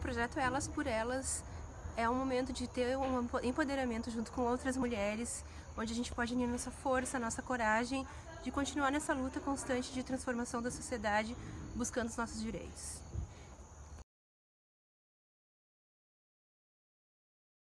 projeto Elas por Elas é um momento de ter um empoderamento junto com outras mulheres, onde a gente pode unir nossa força, nossa coragem de continuar nessa luta constante de transformação da sociedade, buscando os nossos direitos.